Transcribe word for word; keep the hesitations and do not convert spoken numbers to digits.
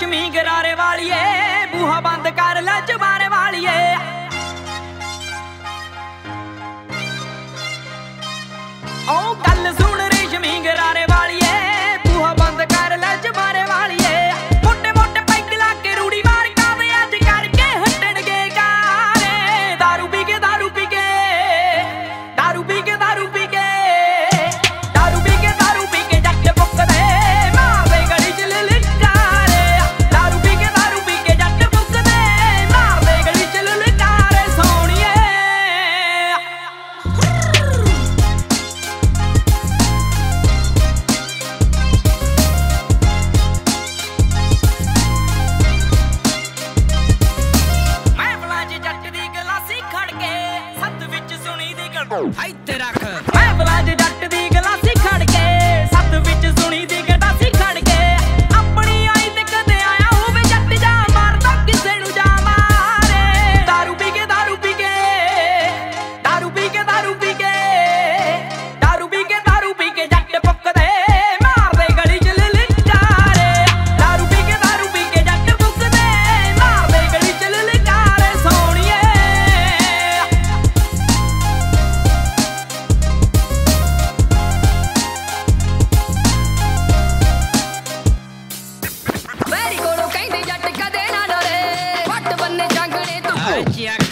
रेशमी गरारे वालिए, बूहा बंद कर ले चबारे वालिए। ओ गल सुन रेशमी गरारे वालिए, बूहा बंद कर ले चबारे वालिए। मोटे मोटे पैग ला के रूड़ी मार कावे अज करके हटणगे कारे। दारू पी के दारू पी के दारू पी के दारू पी के दारू पी के दारू पी के जट मुकदे मार दे गली च ललकारे। दारू पी के दारू पी के जट मुकदे मार दे गली च ललकारे। सोनिए ਇੱਥੇ ਰੱਖ ਮੈਂ ਬਲਾਜ ਜੱਟ ਦੀ ਗਲਾਸੀ ਖੜ ਕੇ ਸੱਤ ਵਿੱਚ ਸੁਣੀ ਦੀ ਗਡਾਸੀ ਖੜ ਕੇ। ਆਪਣੀ ਆਈ ਤੇ ਕਦੇ ਆਇਆ ਹੋਵੇ ਜੱਟ ਜਾ ਮਾਰਦਾ ਕਿਸੇ ਨੂੰ ਜਾ ਮਾਰੇ। ਦਾਰੂ ਪੀ ਕੇ ਦਾਰੂ ਪੀ ਕੇ ਦਾਰੂ ਪੀ ਕੇ ਦਾਰੂ ਪੀ ਕੇ ਦਾਰੂ ਪੀ ਕੇ ਦਾਰੂ ਪੀ ਕੇ ਜੱਟ ਪੁੱਕਦੇ ਮਾਰਦੇ ਗਲੀ ਚ ਲਲਕਾਰੇ। ਦਾਰੂ ਪੀ ਕੇ ਦਾਰੂ ਪੀ ਕੇ ਜੱਟ ਪੁੱਕਦੇ ਮਾਰਦੇ ਗਲੀ ਚ ਲਲਕਾਰੇ। ਸੋਣੀਏ मेरी कोलों कहंदे जट कदे ना डरे, वट बन्ने जंगले तू।